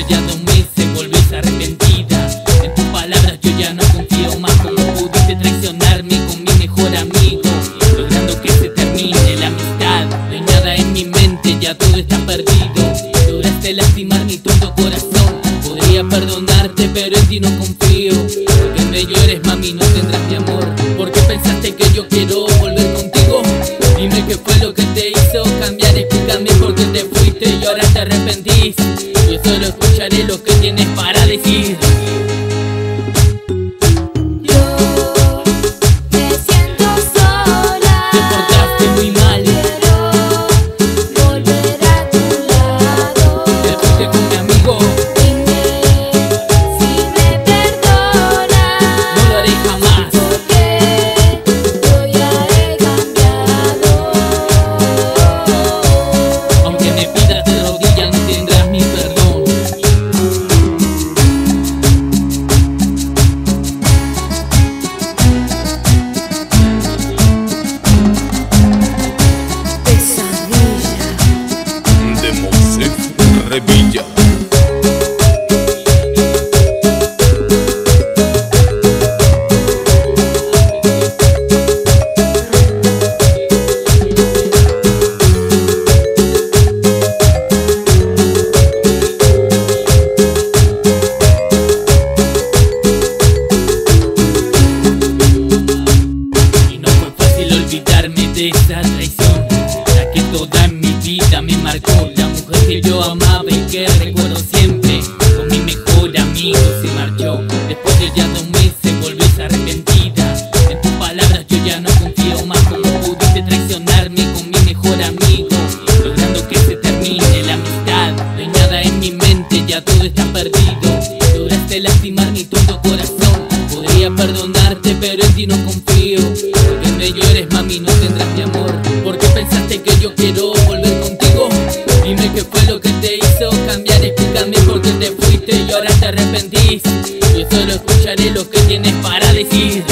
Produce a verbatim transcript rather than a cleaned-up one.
de ya dos meses volvés arrepentida. En tus palabras yo ya no confío más. Como pudiste traicionarme con mi mejor amigo, logrando que se termine la amistad. No hay nada en mi mente, ya todo está perdido. Lograste lastimar mi tonto corazón. Podría perdonarte pero en ti no confío. Porque me llores mami, no tendrás mi amor. ¿Por qué pensaste que yo quiero volver contigo? Dime qué fue lo que te hizo cambiar, explícame por qué te fuiste y ahora te arrepentís. Yo solo escucharé lo que tienes para decir. Revilla. Y no fue fácil olvidarme de esa traición, la que toda mi vida me marcó. La mujer que yo amaba y que recuerdo siempre, con mi mejor amigo se marchó. Después de ya dos meses volvés arrepentida. En tus palabras yo ya no confío más. Como pudiste traicionarme con mi mejor amigo, logrando que se termine la amistad. No hay nada en mi mente, ya todo está perdido. Lograste lastimar mi tonto corazón. Podría perdonarte pero en ti no confío. Porque me llores mami, no tendrás mi amor. ¿Por qué pensaste que yo quiero volver contigo? Dime qué fue lo que te hizo cambiar, explícame por qué te fuiste y ahora te arrepentís. Yo solo escucharé lo que tienes para decir.